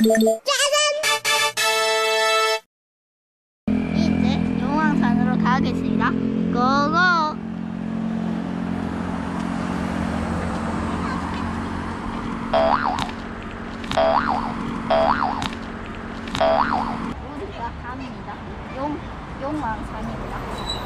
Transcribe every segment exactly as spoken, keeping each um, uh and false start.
이제 용왕산으로 가겠습니다. 고고! 우리가 갑니다. 용, 용왕산입니다.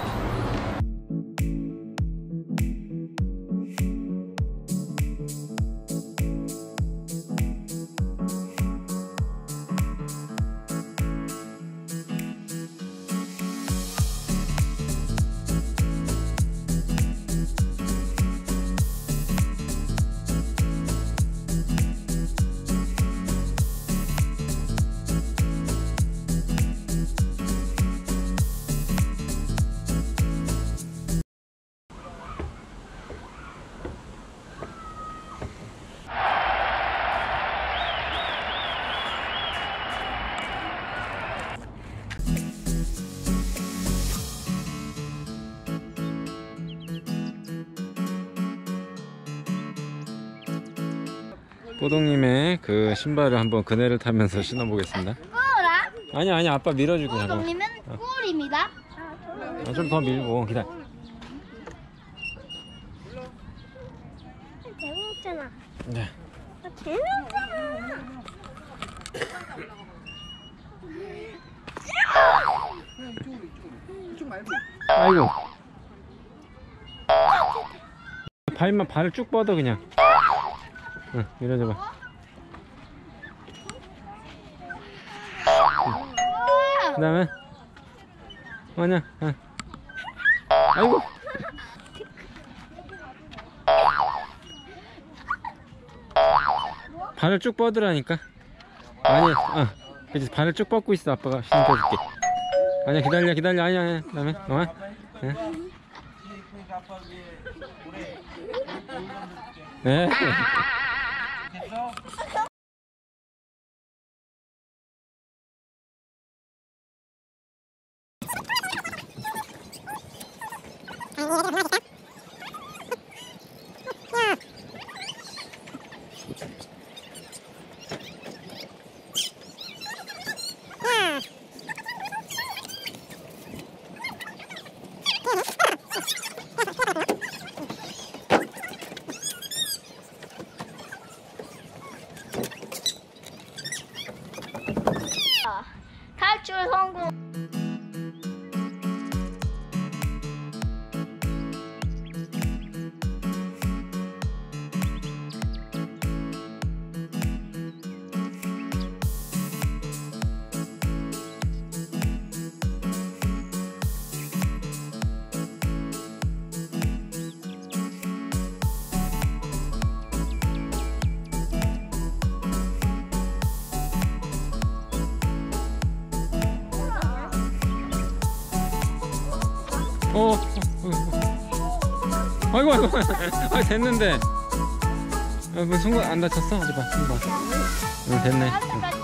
뽀동님의 그 신발을 한번 그네를 타면서 신어보겠습니다. 꿀아? 아니 아니 아빠 밀어줄게. 뽀동님은 꿀입니다. 아, 좀 더 밀고 기다려. 재밌잖아. 네. 아, 재밌잖아. 아이고. 발만 발을 쭉 뻗어 그냥. 응, 밀어줘봐. 그 다음에 뭐냐? 응. 아이고. 발을 쭉 뻗으라니까. 아니, 어, 그치, 발을 쭉 뻗고 있어. 아빠가 신겨줄게. 아니야, 기다려, 기다려. 아니야, 아니야. 그 다음에 어? 응. 네. 탈출 성공. 어, 어, 어. 아이고 아이고. 아 됐는데. 아, 뭐 손가 안 다쳤어? 어디 봐, 손 봐. 응, 됐네. 응.